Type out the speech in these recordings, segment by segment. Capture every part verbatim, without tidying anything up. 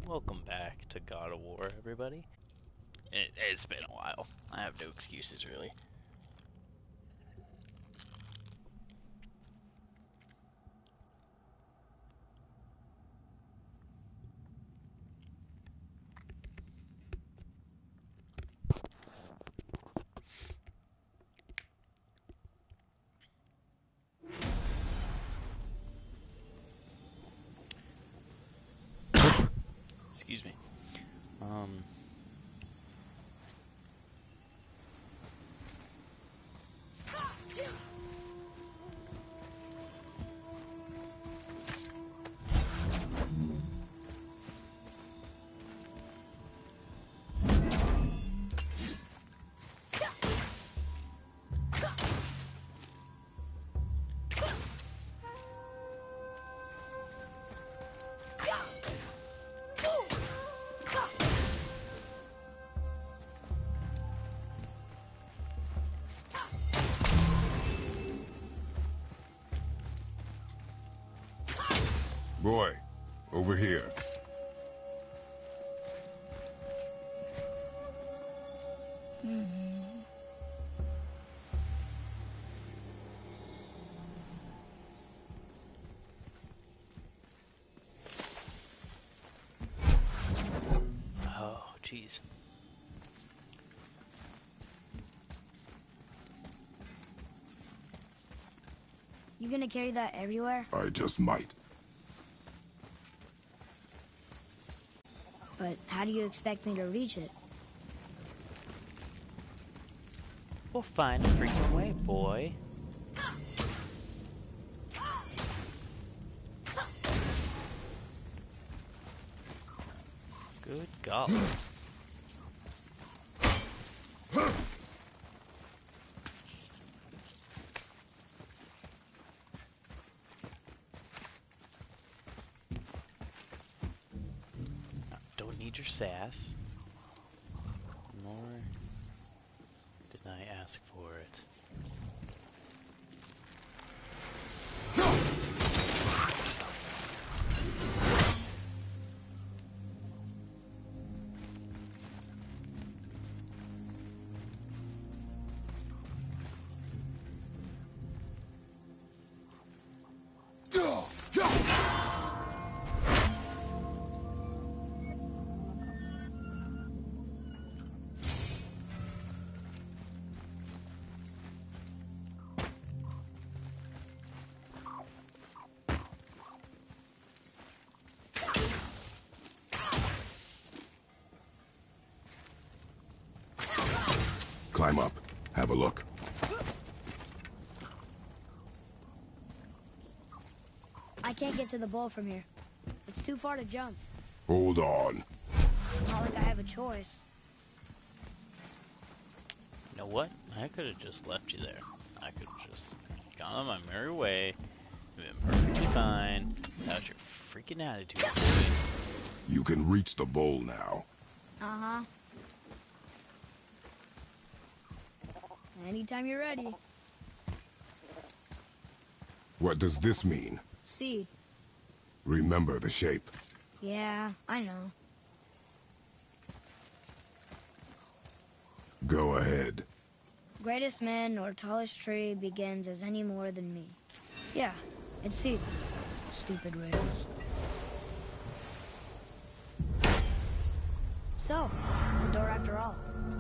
Welcome back to God of War, everybody. It, it's been a while. I have no excuses, really. Excuse me. Um... Boy, over here. Oh, jeez. You gonna carry that everywhere? I just might. But how do you expect me to reach it? We'll find a freaking way, boy. Good golly. Don't need your sass. Nor did I ask for it. Climb up. Have a look. I can't get to the bowl from here. It's too far to jump. Hold on. Not like I have a choice. You know what? I could have just left you there. I could have just gone on my merry way, been perfectly fine, without your freaking attitude. You can reach the bowl now. Uh-huh. Anytime you're ready. What does this mean? Seed. Remember the shape. Yeah, I know. Go ahead. Greatest man or tallest tree begins as any more than me. Yeah, it's seed. Stupid riddles. So, it's a door after all.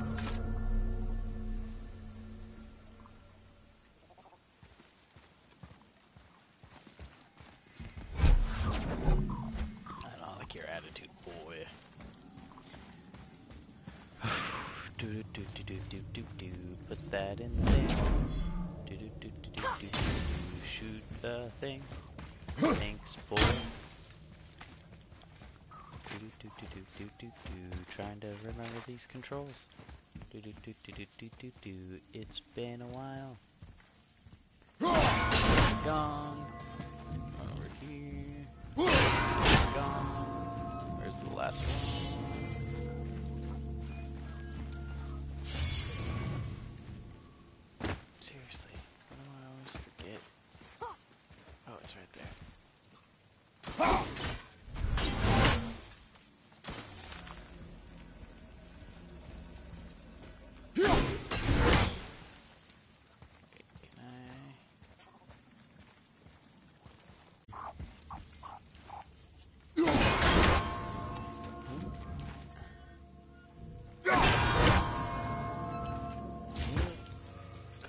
I don't like your attitude, boy. do do do do do do do do. Put that in the thing. Do do do do do do do. Shoot the thing. Thanks, boy. Do do do do do do do do. Trying to remember these controls. Do do do do do do do do. It's been a while. Gong. Over here. Gone. Where's the last one? Seriously, why do I always forget? Oh, it's right there.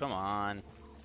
come on.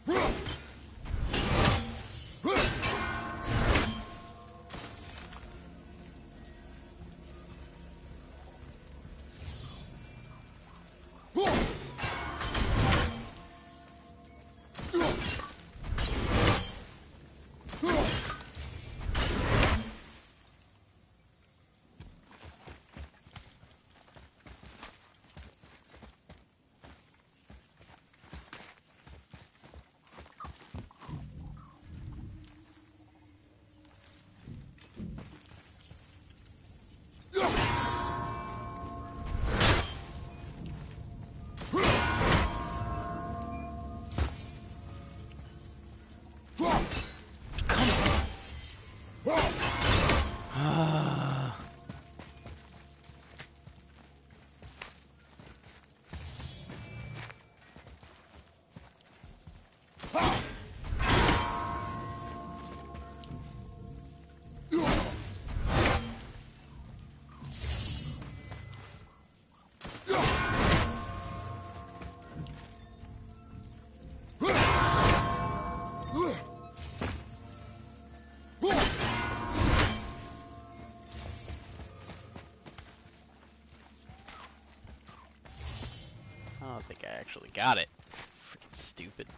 I don't think I actually got it. Freaking stupid.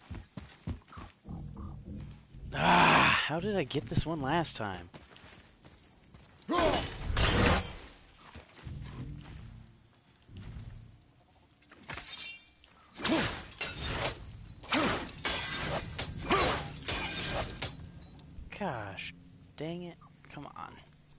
Ah, how did I get this one last time? Gosh, dang it. Come on.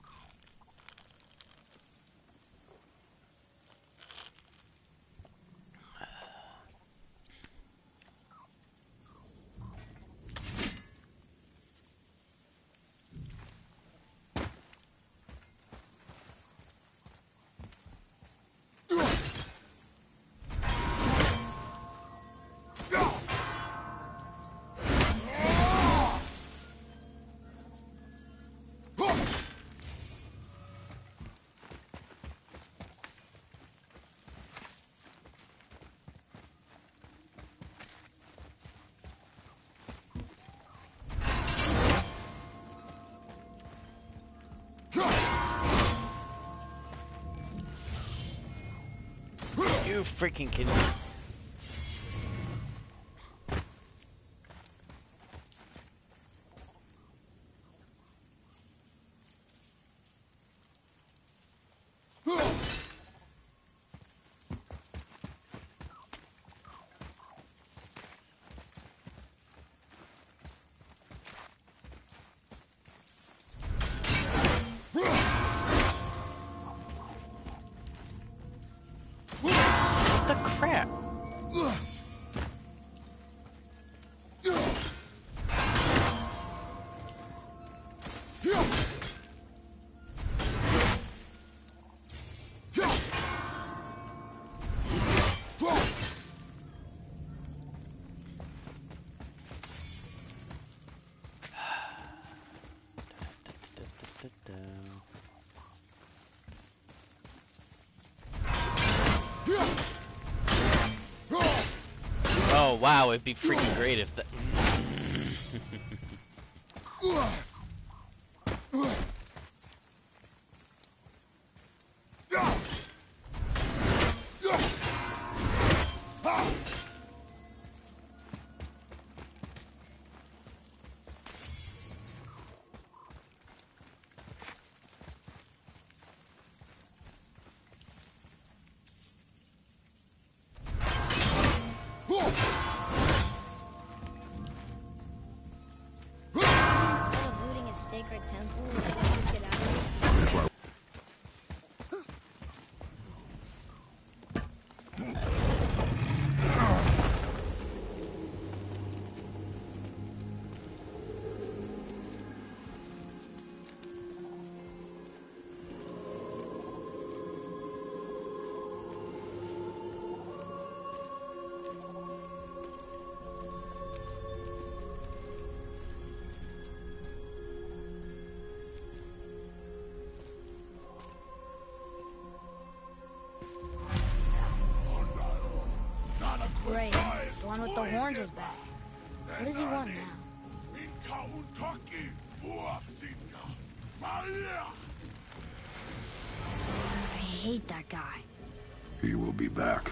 You freaking kidding me? What the crap? Oh wow, it'd be freaking great if that. Sacred temple, like, just get out of here. with the horns is back. What does he want now? I hate that guy. He will be back.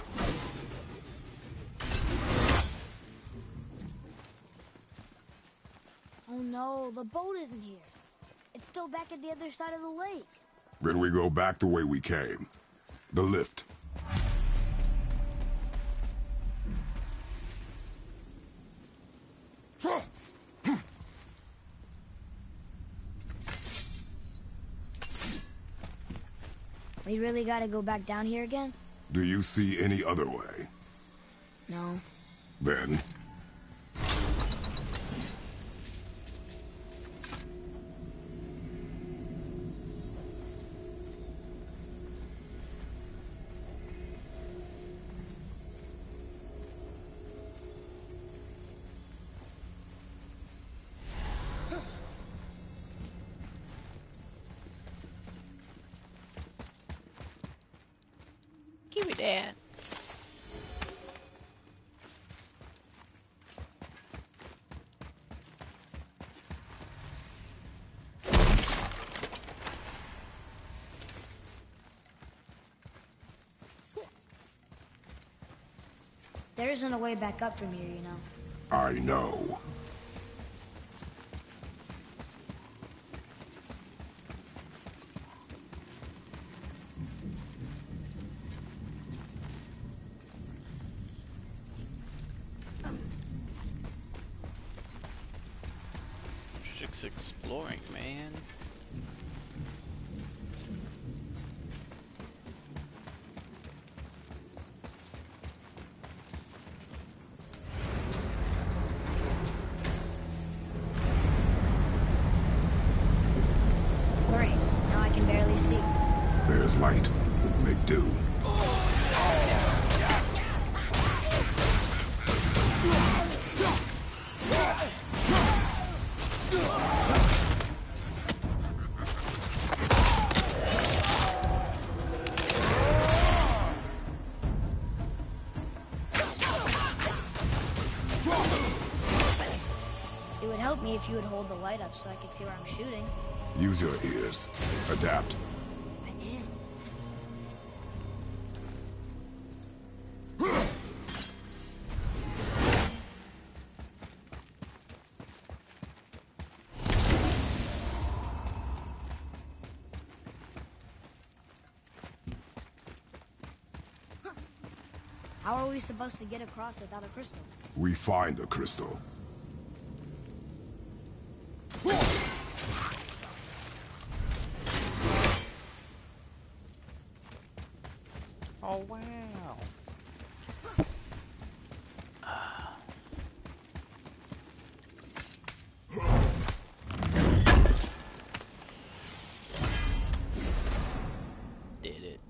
Oh no, the boat isn't here. It's still back at the other side of the lake. Then we go back the way we came. The lift. We really gotta go back down here again? Do you see any other way? No. Then... Give me that. There isn't a way back up from here, you know. I know. Just exploring, man. Great. Now I can barely see. There's light. Make do. It would help me if you would hold the light up so I could see where I'm shooting. Use your ears. Adapt. I am. How are we supposed to get across without a crystal? We find a crystal. Oh wow. Did it.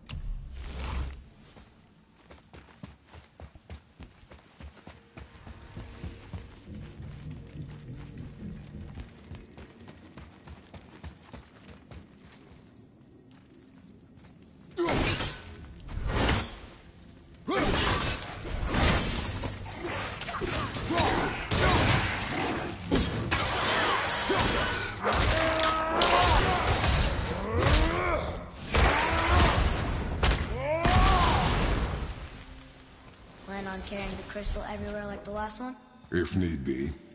Plan on carrying the crystal everywhere like the last one? If need be.